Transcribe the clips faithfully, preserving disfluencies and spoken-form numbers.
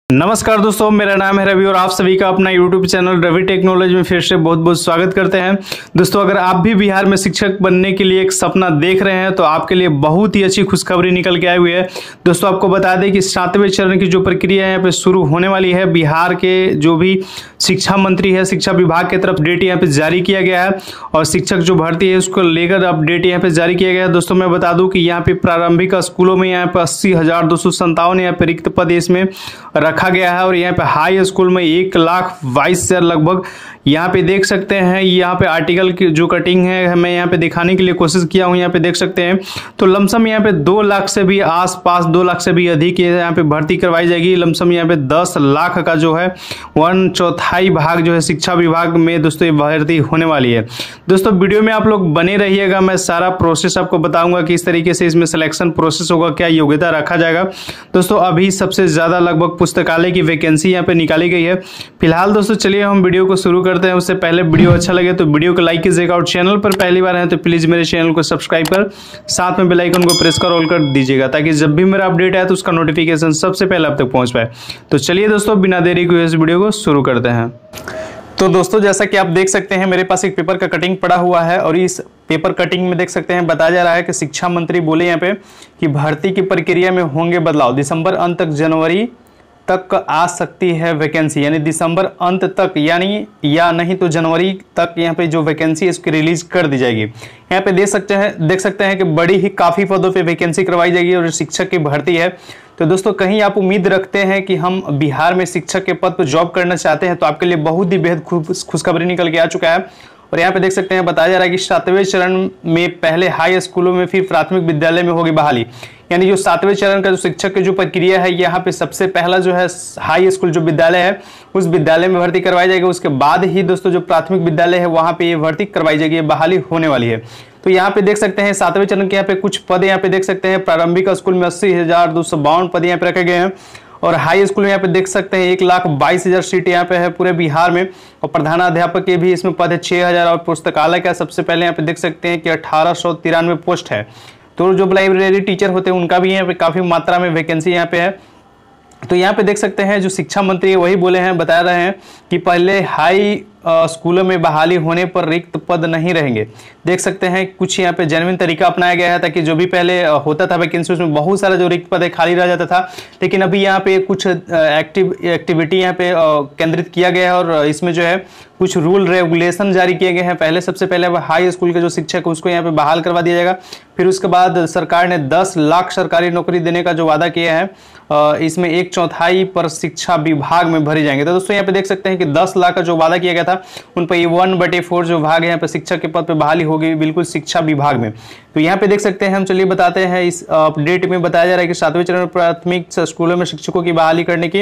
नमस्कार दोस्तों, मेरा नाम है रवि और आप सभी का अपना यूट्यूब चैनल रवि टेक्नोलॉजी में फिर से बहुत बहुत स्वागत करते हैं। दोस्तों, अगर आप भी बिहार में शिक्षक बनने के लिए एक सपना देख रहे हैं तो आपके लिए बहुत ही अच्छी खुशखबरी निकल के आई हुई है। दोस्तों, आपको बता दें कि सातवें चरण की जो प्रक्रिया है यहाँ पे शुरू होने वाली है। बिहार के जो भी शिक्षा मंत्री है, शिक्षा विभाग की तरफ अपडेट यहाँ पे जारी किया गया है और शिक्षक जो भर्ती है उसको लेकर अपडेट यहाँ पे जारी किया गया है। दोस्तों, मैं बता दूं कि यहाँ पे प्रारंभिक स्कूलों में यहाँ पे अस्सी हजार दो सौ संतावन यहाँ पे रिक्त पद इसमें रखा गया है और यहाँ पे हाई स्कूल में एक लाख बाईस हजार लगभग यहाँ पे देख सकते हैं। यहाँ पे आर्टिकल की जो कटिंग है मैं यहाँ पे दिखाने के लिए कोशिश किया हूँ, यहाँ पे देख सकते हैं। तो लमसम यहाँ पे दो लाख से भी आसपास, दो लाख से भी अधिक यहाँ पे भर्ती करवाई जाएगी। लमसम यहाँ पे दस लाख का जो है वन चौथाई भाग जो है शिक्षा विभाग में दोस्तों ये भर्ती होने वाली है। दोस्तों, वीडियो में आप लोग बने रहिएगा, मैं सारा प्रोसेस आपको बताऊंगा किस तरीके से इसमें सिलेक्शन प्रोसेस होगा, क्या योग्यता रखा जाएगा। दोस्तों, अभी सबसे ज्यादा लगभग पुस्तकालय की वैकेंसी यहाँ पे निकाली गई है। फिलहाल दोस्तों चलिए हम वीडियो को शुरू करते हैं। उससे पहले वीडियो अच्छा लगे तो वीडियो को लाइक कीजिएगा और चैनल पर पहली बार है तो प्लीज मेरे चैनल को सब्सक्राइब कर साथ में बेल आइकन को प्रेस कर ऑल कर दीजिएगा ताकि जब भी मेरा अपडेट आए तो उसका नोटिफिकेशन सबसे पहले आप तक पहुंच पाए। तो चलिए दोस्तों, बिना देरी के इस वीडियो को शुरू करते हैं। तो दोस्तों, जैसा कि आप देख सकते हैं मेरे पास एक पेपर का कटिंग पड़ा हुआ है और इस पेपर कटिंग में देख सकते हैं बताया जा रहा है कि शिक्षा मंत्री बोले यहाँ पे कि भर्ती की प्रक्रिया में होंगे बदलाव, दिसंबर अंत तक जनवरी तक आ सकती है वैकेंसी, यानी दिसंबर अंत तक यानी या नहीं तो जनवरी तक यहाँ पे जो वैकेंसी है इसकी रिलीज कर दी जाएगी। यहाँ पे देख सकते हैं देख सकते हैं कि बड़ी ही काफ़ी पदों पे वैकेंसी करवाई जाएगी और शिक्षक की भर्ती है। तो दोस्तों, कहीं आप उम्मीद रखते हैं कि हम बिहार में शिक्षक के पद पर जॉब करना चाहते हैं तो आपके लिए बहुत ही बेहद खुशखबरी निकल के आ चुका है। और यहाँ पे देख सकते हैं बताया जा रहा है कि सातवें चरण में पहले हाई स्कूलों में फिर प्राथमिक विद्यालय में होगी बहाली, यानी जो सातवें चरण का जो शिक्षक की जो प्रक्रिया है यहाँ पे सबसे पहला जो है हाई स्कूल जो विद्यालय है उस विद्यालय में भर्ती करवाई जाएगी। उसके बाद ही दोस्तों जो प्राथमिक विद्यालय है वहाँ पे ये भर्ती करवाई जाएगी, ये बहाली होने वाली है। तो यहाँ पे देख सकते हैं सातवें चरण के यहाँ पे कुछ पद यहाँ पे देख सकते हैं। प्रारंभिक स्कूल में अस्सी हजार दो सौ बावन पद यहाँ पे रखे गए हैं और हाई स्कूल में यहाँ पे देख सकते हैं एक लाख बाईस हजार सीट यहाँ पे है पूरे बिहार में और प्रधानाध्यापक के भी इसमें पद है छह हजार और पुस्तकालय का सबसे पहले यहाँ पे देख सकते हैं कि अठारह सौ तिरानवे पोस्ट है। तो जो लाइब्रेरी टीचर होते हैं उनका भी यहाँ पे काफी मात्रा में वैकेंसी यहाँ पे है। तो यहाँ पे देख सकते हैं जो शिक्षा मंत्री वही बोले हैं, बता रहे हैं कि पहले हाई स्कूलों में बहाली होने पर रिक्त पद नहीं रहेंगे। देख सकते हैं कुछ यहाँ पे जेन्युइन तरीका अपनाया गया है ताकि जो भी पहले होता था वैकेंसी उसमें बहुत सारा जो रिक्त पद है खाली रह जाता था, लेकिन अभी यहाँ पे कुछ एक्टिव एक्टिविटी यहाँ पे केंद्रित किया गया है और इसमें जो है कुछ रूल रेगुलेशन जारी किए गए हैं। पहले सबसे पहले हाई स्कूल के जो शिक्षक है उसको यहाँ पे बहाल करवा दिया जाएगा। फिर उसके बाद सरकार ने दस लाख सरकारी नौकरी देने का जो वादा किया है इसमें एक चौथाई पर शिक्षा विभाग में भरी जाएंगे। तो दोस्तों यहाँ पे देख सकते हैं कि दस लाख का जो वादा किया गया था उन पर ये वन बटे फोर जो भाग है यहाँ पे शिक्षक के पद पे बहाली होगी बिल्कुल शिक्षा विभाग में। तो यहाँ पे देख सकते हैं हम चलिए बताते हैं इस अपडेट में बताया जा रहा है कि सातवें चरण में प्राथमिक स्कूलों में शिक्षकों की बहाली करने की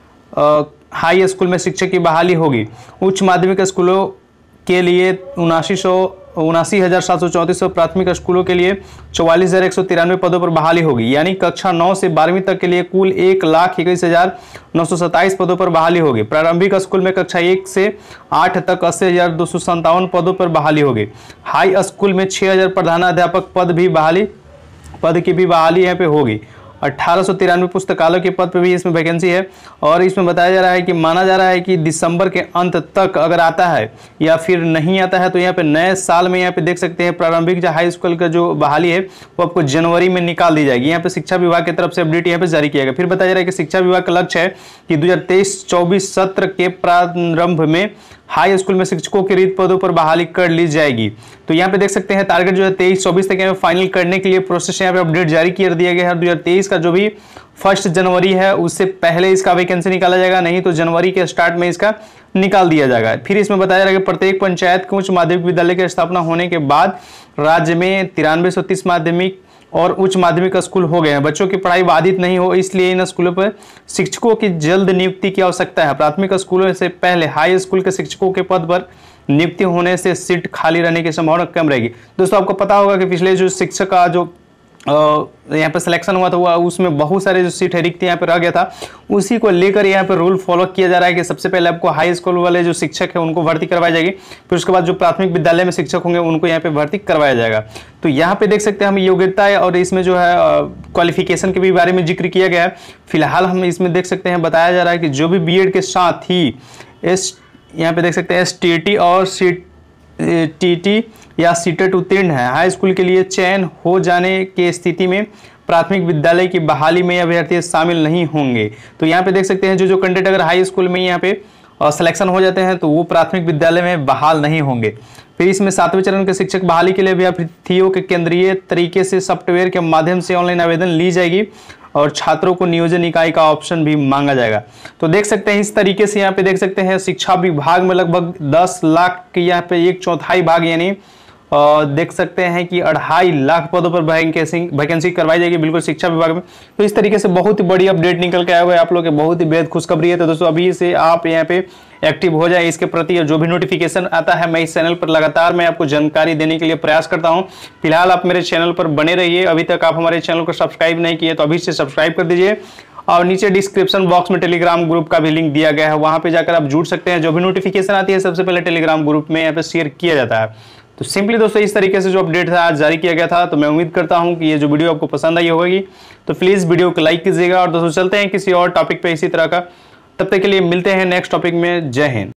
आ, हाई स्कूल में शिक्षक की बहाली होगी। उच्च माध्यमिक स्कूलों के लिए उनासी सौ उनासी हजार सात सौ चौंतीस प्राथमिक स्कूलों के लिए चौवालीस हजार एक सौ तिरानवे पदों पर बहाली होगी, यानी कक्षा नौ से बारहवीं तक के लिए कुल एक लाख इक्कीस हजार नौ सौ सत्ताईस पदों पर बहाली होगी। प्रारंभिक स्कूल में कक्षा एक से आठ तक अस्सी हजार दो सौ संतावन पदों पर बहाली होगी। हाई स्कूल में छह हजार प्रधानाध्यापक पद भी बहाली पद की भी बहाली यहाँ पे होगी। अठारह सौ तिरानवे पुस्तकालय के पद पे भी इसमें वैकेंसी है और इसमें बताया जा रहा है कि माना जा रहा है कि दिसंबर के अंत तक अगर आता है या फिर नहीं आता है तो यहाँ पे नए साल में यहाँ पे देख सकते हैं प्रारंभिक जो हाई स्कूल का जो बहाली है वो आपको जनवरी में निकाल दी जाएगी। यहाँ पे शिक्षा विभाग की तरफ से अपडेट यहाँ पे जारी किया गया। फिर बताया जा रहा है कि शिक्षा विभाग का लक्ष्य है कि दो हजार तेईस चौबीस सत्र के प्रारंभ में हाई स्कूल में शिक्षकों के रिक्त पदों पर बहाली कर ली जाएगी। तो यहाँ पे देख सकते हैं टारगेट जो है तेईस चौबीस तक यहाँ पे फाइनल करने के लिए प्रोसेस यहाँ पे अपडेट जारी कर दिया गया है। दो हजार तेईस का जो भी फर्स्ट जनवरी है उससे पहले इसका वैकेंसी निकाला जाएगा, नहीं तो जनवरी के स्टार्ट में इसका निकाल दिया जाएगा। फिर इसमें बताया जा रहा है कि प्रत्येक पंचायत के उच्च माध्यमिक विद्यालय की स्थापना होने के बाद राज्य में तिरानवे सौ तीस माध्यमिक और उच्च माध्यमिक स्कूल हो गए हैं। बच्चों की पढ़ाई बाधित नहीं हो इसलिए इन स्कूलों पर शिक्षकों की जल्द नियुक्ति की आवश्यकता है। प्राथमिक स्कूलों से पहले हाई स्कूल के शिक्षकों के पद पर नियुक्ति होने से सीट खाली रहने की संभावना कम रहेगी। दोस्तों, आपको पता होगा कि पिछले जो शिक्षक का जो यहाँ पे सिलेक्शन हुआ था, हुआ उसमें बहुत सारे जो सीट है रिक्त यहाँ पे रह गया था, उसी को लेकर यहाँ पे रूल फॉलो किया जा रहा है कि सबसे पहले आपको हाई स्कूल वाले जो शिक्षक है उनको भर्ती करवाई जाएगी, फिर उसके बाद जो प्राथमिक विद्यालय में शिक्षक होंगे उनको यहाँ पे भर्ती करवाया जाएगा। तो यहाँ पे देख सकते हैं हम योग्यता है और इसमें जो है क्वालिफिकेशन के भी बारे में जिक्र किया गया है। फिलहाल हम इसमें देख सकते हैं बताया जा रहा है कि जो भी बी एड के साथ ही एस यहाँ पे देख सकते हैं एस टी टी और सी टी टी या सीटेट उत्तीर्ण है, हाई स्कूल के लिए चयन हो जाने की स्थिति में प्राथमिक विद्यालय की बहाली में अभ्यर्थी शामिल नहीं होंगे। तो यहाँ पे देख सकते हैं जो जो कैंडिडेट अगर हाई स्कूल में यहाँ पे सिलेक्शन हो जाते हैं तो वो प्राथमिक विद्यालय में बहाल नहीं होंगे। फिर इसमें सातवें चरण के शिक्षक बहाली के लिए अभ्यर्थियों के केंद्रीय तरीके से सॉफ्टवेयर के माध्यम से ऑनलाइन आवेदन ली जाएगी और छात्रों को नियोजन इकाई का ऑप्शन भी मांगा जाएगा। तो देख सकते हैं इस तरीके से यहाँ पे देख सकते हैं शिक्षा विभाग में लगभग दस लाख के यहाँ पे एक चौथाई भाग यानी और देख सकते हैं कि अढ़ाई लाख पदों पर वैकेंसी वैकेंसी करवाई जाएगी बिल्कुल शिक्षा विभाग में। तो इस तरीके से बहुत ही बड़ी अपडेट निकल के आया हुआ है आप लोग के, बहुत ही बेहद खुशखबरी है। तो दोस्तों अभी से आप यहाँ पे एक्टिव हो जाए इसके प्रति, जो भी नोटिफिकेशन आता है मैं इस चैनल पर लगातार मैं आपको जानकारी देने के लिए प्रयास करता हूँ। फिलहाल आप मेरे चैनल पर बने रहिए, अभी तक आप हमारे चैनल को सब्सक्राइब नहीं किए तो अभी से सब्सक्राइब कर दीजिए और नीचे डिस्क्रिप्शन बॉक्स में टेलीग्राम ग्रुप का भी लिंक दिया गया है, वहां पे जाकर आप जुड़ सकते हैं। जो भी नोटिफिकेशन आती है सबसे पहले टेलीग्राम ग्रुप में यहाँ पे शेयर किया जाता है। तो सिंपली दोस्तों इस तरीके से जो अपडेट था आज जारी किया गया था। तो मैं उम्मीद करता हूं कि ये जो वीडियो आपको पसंद आई होगी, तो प्लीज वीडियो को लाइक कीजिएगा और दोस्तों चलते हैं किसी और टॉपिक पे इसी तरह का। तब तक के लिए मिलते हैं नेक्स्ट टॉपिक में। जय हिंद।